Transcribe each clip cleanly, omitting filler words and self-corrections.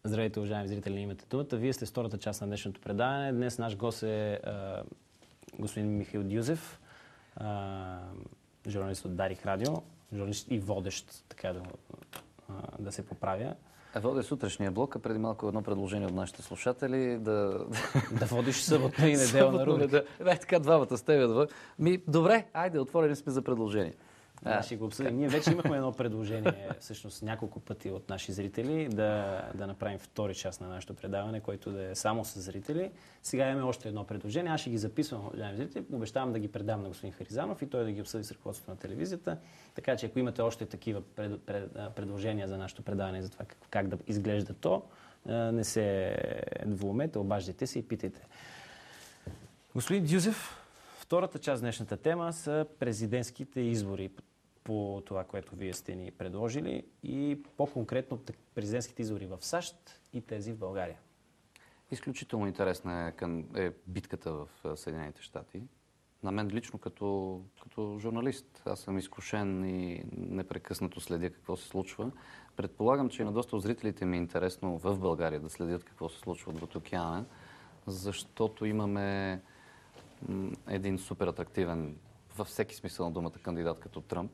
Здравейте, уважаеми зрители, имате думата. Вие сте втората част на днешното предаване. Днес наш гост е господин Михаил Дюзев, журналист от Дарик Радио, журналист и водещ, така да се поправя. Водя сутрешния блок, а преди малко едно предложение от нашите слушатели да водиш съботна и неделна рубрика. Така двамата с тебе. Добре, айде, отворени сме за предложение. Ще го обсъдим. Ние вече имахме едно предложение, всъщност няколко пъти от наши зрители, да направим втори част на нашето предаване, който да е само с зрители. Сега имаме още едно предложение. Аз ще ги записвам, уважаеми зрители. Обещавам да ги предам на господин Харизанов и той да ги обсъди с ръководството на телевизията. Така че ако имате още такива предложения за нашето предаване, за това как да изглежда то, не се двумете, обаждайте се и питайте. Господин Дюзев, втората част днешната тема са президентските избори, по това, което вие сте ни предложили, и по-конкретно президентските избори в САЩ и тези в България. Изключително интересна е битката в Съединените щати. На мен лично като журналист. Аз съм изкушен и непрекъснато следя какво се случва. Предполагам, че и на доста от зрителите ми е интересно в България да следят какво се случва от океана, защото имаме един супер атрактивен, във всеки смисъл на думата, кандидат като Тръмп.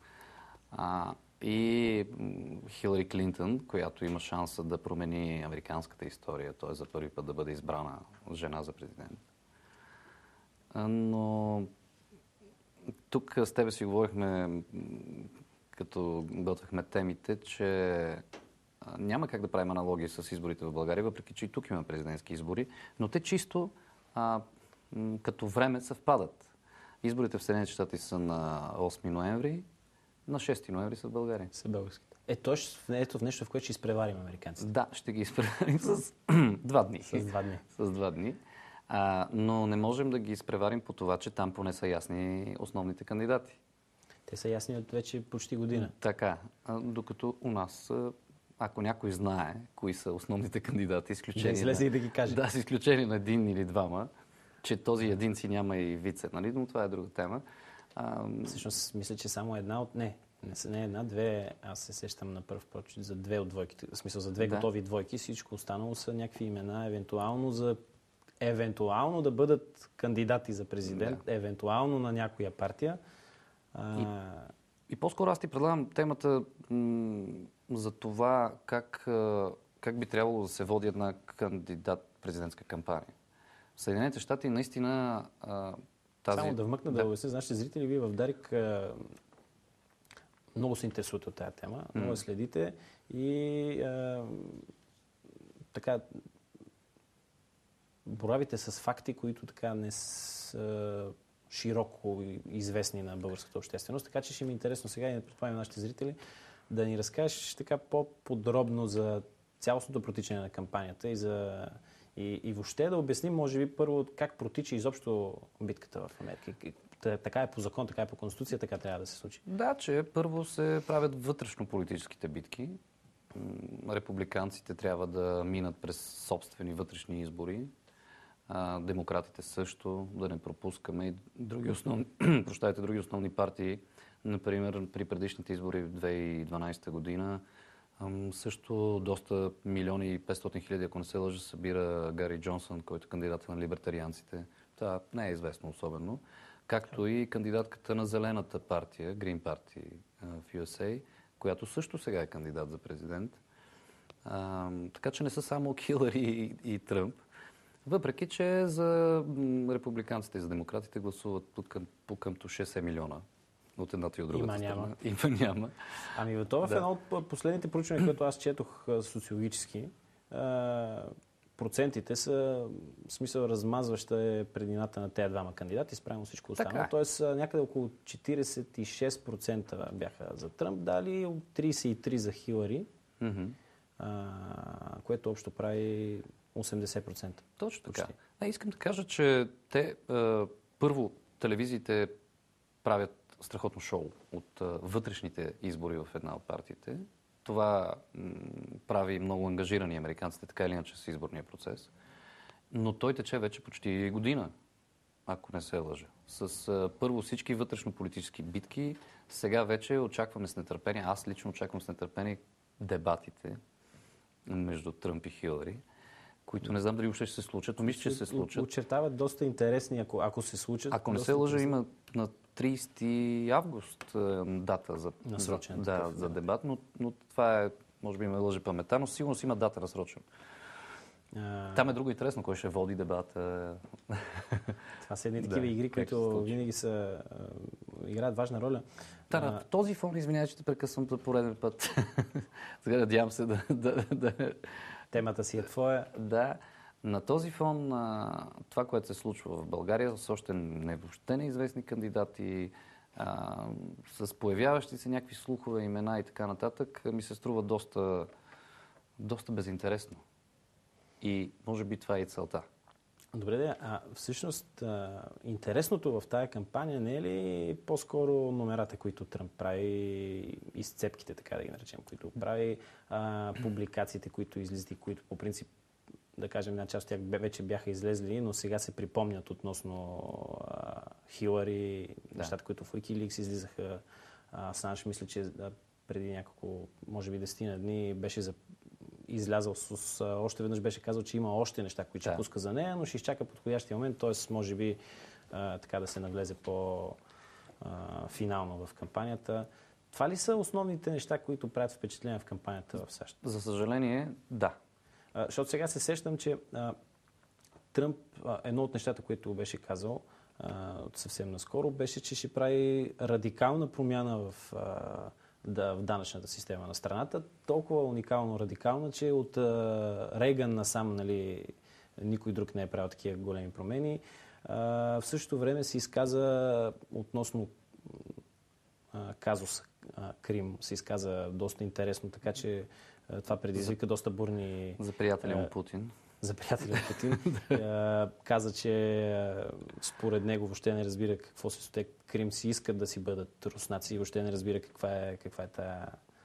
И Хилари Клинтън, която има шанса да промени американската история, т.е. за първи път да бъде избрана жена за президент. Но тук с тебе си говорихме, като готвихме темите, че няма как да правим аналогии с изборите в България, въпреки че и тук има президентски избори, но те чисто като време съвпадат. Изборите в Съединените щати са на 8 ноември, на 6 ноември са в България. Са българските. Ето в нещо, в което ще изпреварим американците. Да, ще ги изпреварим с 2 дни. С 2 дни. С 2 дни. Но не можем да ги изпреварим по това, че там поне са ясни основните кандидати. Те са ясни от вече почти година. Така. Докато у нас, ако някой знае кои са основните кандидати, изключение... Да излезе и да ги каже. Да, с изключение на един или двама, че този един си няма и вице, нали? Но това е друга тема. Всъщност, мисля, че само една от... Не една, две... Аз се сещам на пръв прочит за две от двойките. В смисъл, за две готови двойки. Всичко останало са някакви имена, евентуално да бъдат кандидати за президент, евентуално на някоя партия. И по-скоро аз ти предлагам темата за това как би трябвало да се води една президентска кампания. В Съединените щати наистина Само да вмъкна да обясня, нашите зрители, вие в Дарик много се интересувате от тази тема, много следите и така боравите с факти, които така не са широко известни на българската общественост. Така че ще ми е интересно сега и да предполагам нашите зрители да ни разкажеш така по-подробно за цялостното протичане на кампанията и въобще да обясним, може би, първо как протича изобщо битката в Америка. Така е по закон, така е по конституция, така трябва да се случи. Да, че първо се правят вътрешно-политическите битки. Републиканците трябва да минат през собствени вътрешни избори. Демократите също, да не пропускаме и други основни партии. Например, при предишните избори в 2012 година също доста 1,5 милиона, ако не се лъжа, събира Гари Джонсън, който е кандидат на либертарианците. Това не е известно особено. Както и кандидатката на Зелената партия, Green Party в USA, която също сега е кандидат за президент. Така че не са само Хилари и Тръмп. Въпреки че за републиканците и за демократите гласуват по къмто 60 милиона. От едната и от другата страна. Няма. Ами в едно от последните проучвания, които аз четох социологически, процентите са, в смисъл, размазваща е предината на тези двама кандидати спрямо всичко останало. Тоест някъде около 46% бяха за Тръмп дали, 33% за Хилари, което общо прави 80%. Точно така. Искам да кажа, че те първо телевизиите правят страхотно шоу от вътрешните избори в една от партиите. Това прави много ангажирани американците, така или иначе, с изборния процес. Но той тече вече почти година, ако не се лъжа. С първо всички вътрешно-политически битки. Сега вече очакваме с нетърпение, аз лично очаквам с нетърпение дебатите между Тръмп и Хилари, които не знам дали още ще се случат, но мисля, че се случат. Очертават доста интересни, ако се случат. Ако не се лъжа, има на 30 август дата за дебат, но това е, може би ме лъже паметта, но сигурно си има дата насрочена. Там е друго интересно, кой ще води дебата. Това са едни такива игри, които винаги играят важна роля. В този фон, извинявай, че те прекъсвам за пореден път. Сега надявам се да... Темата си е твоя. Да. На този фон, това, което се случва в България, с още въобще неизвестни кандидати, с появяващи се някакви слухове, имена и така нататък, ми се струва доста безинтересно. И може би това е и целта. Добре, всъщност интересното в тая кампания не е ли по-скоро номерата, които Тръмп прави, изцепките, така да ги наречем, които прави, публикациите, които излизат и които по принцип, да кажем, една част от тях вече бяха излезли, но сега се припомнят относно Хилари, нещата, които в Wikileaks излизаха. Санш, мисля, че преди няколко, може би 10 дни беше излязъл още веднъж беше казал, че има още неща, които ще пуска за нея, но ще изчака подходящия момент, т.е. може би така да се навлезе по-финално в кампанията. Това ли са основните неща, които правят впечатление в кампанията в САЩ? За съжаление, да. Защото сега се сещам, че Тръмп, едно от нещата, които беше казал съвсем наскоро, беше, че ще прави радикална промяна в данъчната система на страната. Толкова уникално радикална, че от Рейган насам, нали, никой друг не е правил такива големи промени. В същото време се изказа относно казус Крим, се изказа доста интересно, така че това предизвика доста бурни... За приятеля му Путин. За приятеля му Путин. Каза, че според него въобще не разбира какво се случва. Крим си искат да си бъдат руснаци и въобще не разбира каква е тая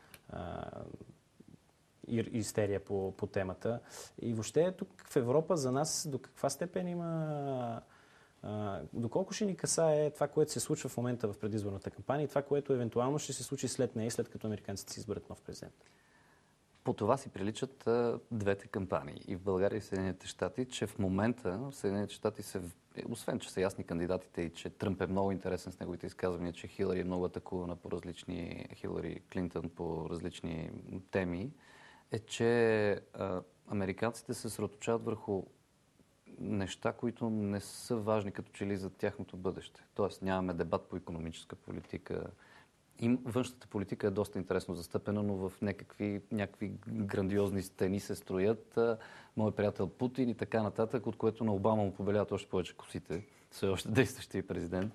истерия по темата. И въобще тук в Европа за нас до каква степен има... доколко ще ни касае това, което се случва в момента в предизборната кампания и това, което евентуално ще се случи след нея, след като американците си изберат нов президент? По това си приличат двете кампании. И в България и в Съединените щати, че в момента в Съединените щати освен, че са ясни кандидатите и че Тръмп е много интересен с неговите изказвания, че Хилари е много атакувана Хилари Клинтън по различни теми, е, че американците се съсредоточават върху неща, които не са важни като че ли за тяхното бъдеще. Тоест нямаме дебат по икономическа политика. Външната политика е доста интересно застъпена, но в някакви грандиозни стени се строят. Моят приятел Путин и така нататък, от което на Обама му побеляват още повече косите. Все още действащия президент.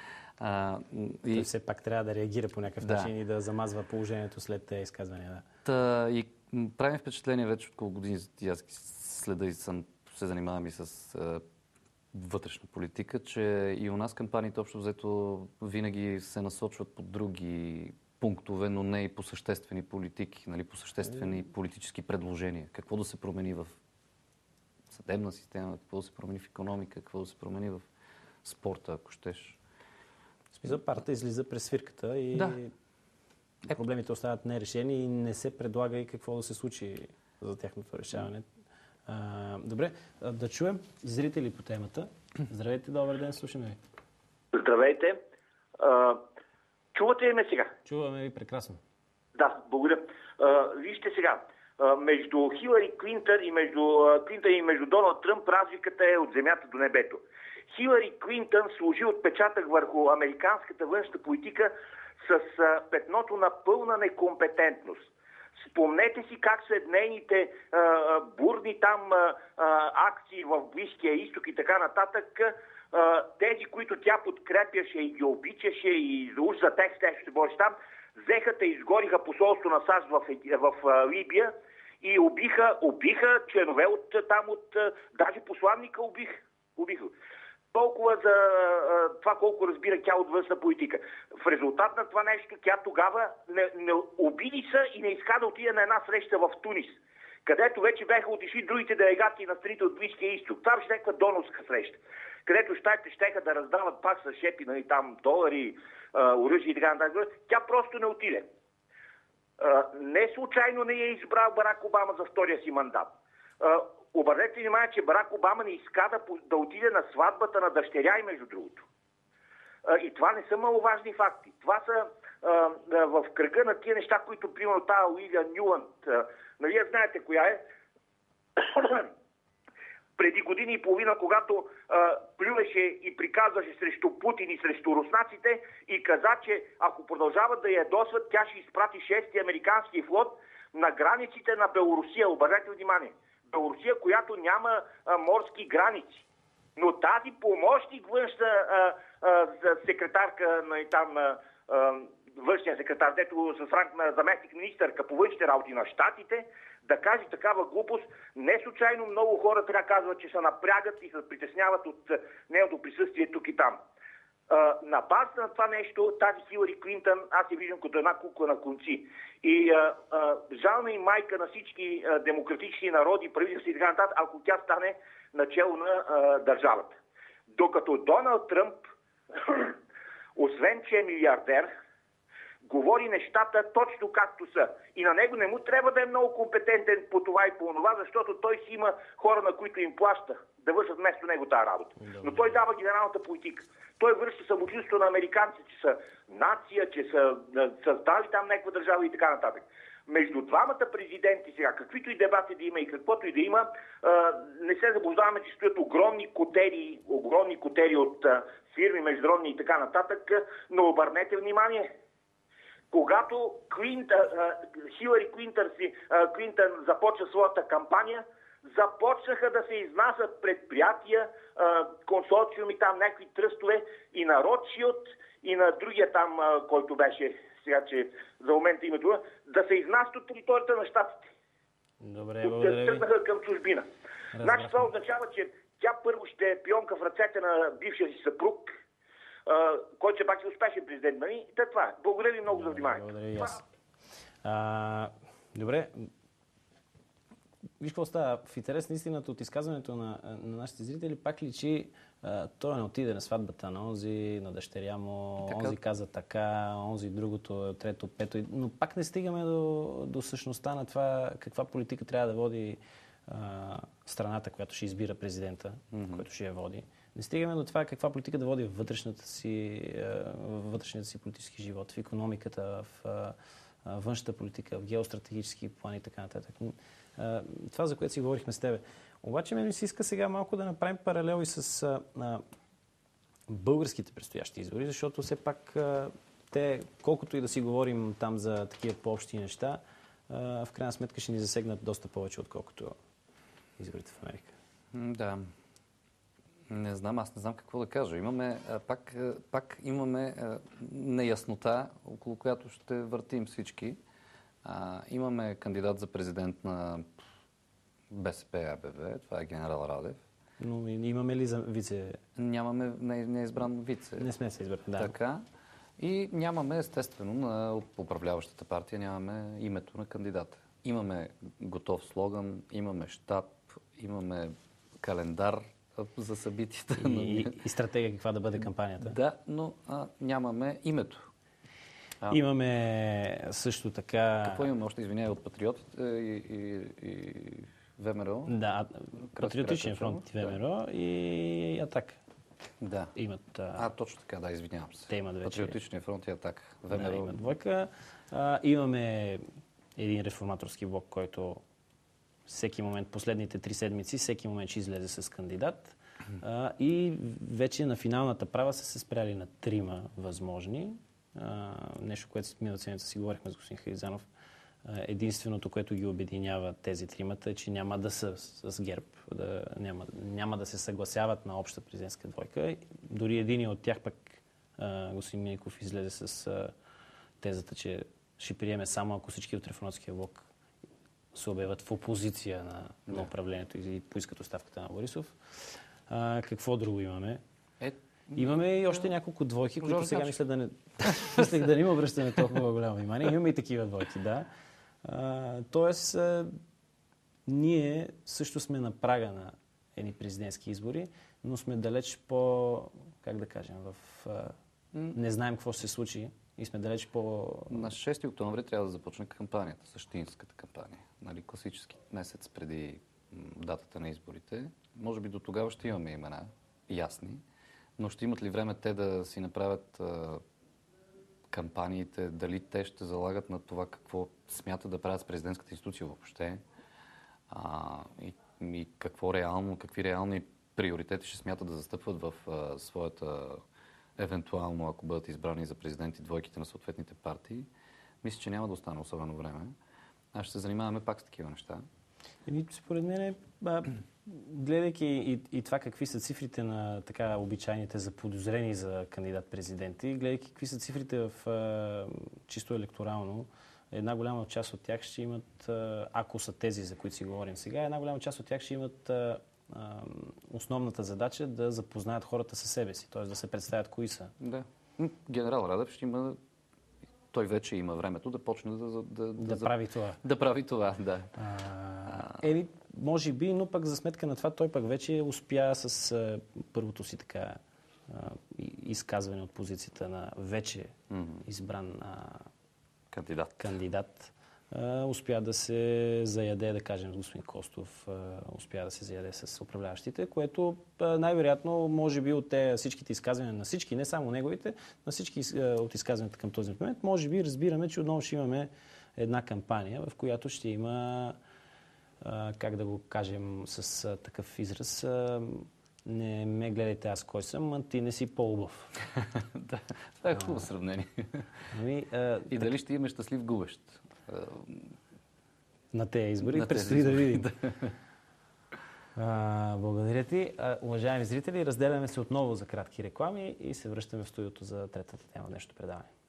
Той все пак трябва да реагира по някакъв начин и да замазва положението след тези изказвания. И правим впечатление вече от колко години и аз следа и се занимавам и с вътрешна политика, че и у нас кампаниите общо взето винаги се насочват по други пунктове, но не и по съществени политики, нали, по съществени политически предложения. Какво да се промени в съдебна система, какво да се промени в икономика, какво да се промени в спорта, ако щеш. В смисъл, партията излиза през свирката и проблемите остават нерешени и не се предлага и какво да се случи за тяхното решаване. Добре, да чуем зрители по темата. Здравейте, добър ден, слушаме ви. Здравейте. Чувате ли ме сега? Чуваме ви прекрасно. Да, благодаря. Вижте сега. Между Хилари Клинтън и между Доналд Тръмп разликата е от земята до небето. Хилари Клинтън сложи отпечатък върху американската външна политика с петното на пълна некомпетентност. Спомнете си как след нейните бурни там акции в Близкия изток и така нататък, тези, които тя подкрепяше и ги обичаше и уж за текст ще бориш там, взеха и изгориха посолство на САЩ в Либия и убиха членове даже посланника убиха. Толкова за това колко разбира тя от външна политика. В резултат на това нещо тя тогава не обиди се и не иска да отиде на една среща в Тунис, където вече бяха отишли другите делегати на страните от Близкия изток. Това беше някаква донорска среща, където щатите щеха да раздават пак с шепи, нали, там долари, оръжие и така нататък. Тя просто не отиде. Не случайно не е избрал Барак Обама за втория си мандат. Обърнете внимание, че Барак Обама не иска да отиде на сватбата на дъщеря и между другото. И това не са маловажни факти. Това са в кръга на тия неща, които, примерно, тази Уилия Нюланд, нали знаете коя е? Преди години и половина, когато плюеше и приказваше срещу Путин и срещу руснаците и каза, че ако продължават да ядосват, тя ще изпрати 6-ти американски флот на границите на Белорусия. Обърнете внимание. Белорусия, която няма морски граници. Но тази помощник външна секретарка там външния секретар, дето с ранг на заместник министърка по външните работи на щатите, да каже такава глупост. Не случайно много хора така казват, че се напрягат и се притесняват от нейното присъствие тук и там. На базата на това нещо, тази Хилари Клинтън, аз я виждам като една кукла на конци. И жална и майка на всички демократични народи, правителства и така нататък, ако тя стане начало на държавата. Докато Доналд Тръмп, освен че е милиардер, говори нещата точно както са. И на него не му трябва да е много компетентен по това и по това, защото той си има хора, на които им плаща да вършат вместо него тази работа. Но той дава генералната политика. Той връща самочувствието на американци, че са нация, че са създали там някаква държава и така нататък. Между двамата президенти сега, каквито и дебати да има и каквото и да има, не се заблуждаваме, че стоят огромни котери от фирми, международни и така нататък, но обърнете внимание, когато Хилари Клинтън започна своята кампания, започнаха да се изнасят предприятия, консорциуми, там някакви тръстове и на Ротшилд, и на другия там, който беше сега, че за момента името, да се изнасят от територията на щатите. Добре, благодаря ви. Тръгнаха към чужбина. Значи това означава, че тя първо ще е пионка в ръцете на бившия си съпруг, който се пак е успешен президент. Нали? Това е. Благодаря ви много за вниманието. Благодаря и аз. Добре. Виж какво става. В интерес на истината от изказването на нашите зрители пак личи той не отиде на сватбата на онзи, на дъщеря му, така. Онзи каза така, онзи другото, трето, пето. Но пак не стигаме до същността на това каква политика трябва да води страната, която ще избира президента, който ще я води. Не стигаме до това каква политика да води в вътрешния си политически живот, в икономиката, в външната политика, в геостратегически плани и така нататък. Това, за което си говорихме с тебе. Обаче ми се иска сега малко да направим паралел и с българските предстоящи избори, защото все пак те, колкото и да си говорим там за такива по-общи неща, в крайна сметка ще ни засегнат доста повече, отколкото изборите в Америка. Да. Не знам, аз не знам какво да кажа. Имаме, пак имаме неяснота, около която ще въртим всички. Имаме кандидат за президент на БСП АБВ, това е генерал Радев. Но имаме ли за вице? Нямаме, не е избран вице. Не сме се избрали, да. Така. И нямаме, естествено, на управляващата партия, нямаме името на кандидата. Имаме готов слоган, имаме щаб, имаме календар за събитията. И стратегия каква да бъде кампанията. Да, но нямаме името. Имаме също така... Какво имаме още, извинявай, от Патриотите и ВМРО? Да, Патриотичен фронт и ВМРО и Атака. Да. Имат... точно така, да, извинявам се. Те имат вече... Патриотичния фронт и Атака. ВМРО. Да, имат двойка. Имаме един реформаторски блок, който всеки момент, последните 3 седмици, всеки момент ще излезе с кандидат. И вече на финалната права са се спряли на 3 възможни. Нещо, което миналата седмица си говорихме с господин Харизанов. Единственото, което ги обединява тези 3-мата е, че няма да са с ГЕРБ, няма да се съгласяват на обща президентска двойка. Дори един от тях пък, господин Миников, излезе с тезата, че ще приеме само ако всички от реформаторския блок се обявят в опозиция на управлението и поискат оставката на Борисов. Какво друго имаме? Имаме и още няколко двойки, които сега мислех да не им обръщаме толкова голямо внимание. Имаме и такива двойки, да. Тоест, ние също сме на прага на едни президентски избори, но сме далеч как да кажем, не знаем какво ще се случи и сме далеч по... На 6 октомври трябва да започне кампанията, същинската кампания. Нали, класически месец преди датата на изборите. Може би до тогава ще имаме имена ясни, но ще имат ли време те да си направят кампаниите, дали те ще залагат на това какво смятат да правят с президентската институция въобще и какви реални приоритети ще смятат да застъпват в своята, евентуално, ако бъдат избрани за президенти двойките на съответните партии. Мисля, че няма да остане особено време. Ще се занимаваме пак с такива неща. Според мен, гледайки и това какви са цифрите на така обичайните заподозрени за кандидат-президенти, гледайки какви са цифрите в чисто електорално, една голяма част от тях ще имат, ако са тези, за които си говорим сега, една голяма част от тях ще имат основната задача да запознаят хората със себе си, т.е. да се представят кои са. Да. Генерал Радев ще има... Той вече има времето да почне да прави това. Да прави това, да. Може би, но пък за сметка на това той пък вече успя с първото си така изказване от позицията на вече избран кандидат. Успя да се заяде, да кажем, с господин Костов, успя да се заяде с управляващите, което най-вероятно, може би от всичките изказвания на всички, не само неговите, на всички от изказванията към този момент, може би разбираме, че отново ще имаме една кампания, в която ще има, как да го кажем с такъв израз, не ме гледайте аз кой съм, а ти не си по-убав. Да, това е хубаво сравнение. И дали ще имаме щастлив губещ? На тези избори предстои да видим. Благодаря ти. Уважаеми зрители, разделяме се отново за кратки реклами и се връщаме в студиото за третата тема на днешното предаване.